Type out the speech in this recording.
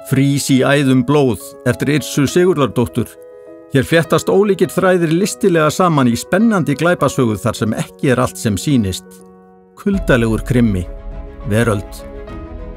Frís í æðum blóð eftir Yrsu Sigurðardóttur. Hér fléttast ólíkir þræðir listilega saman í spennandi glæpasögu þar sem ekki allt sem sýnist. Kuldalegur krimmi, veröld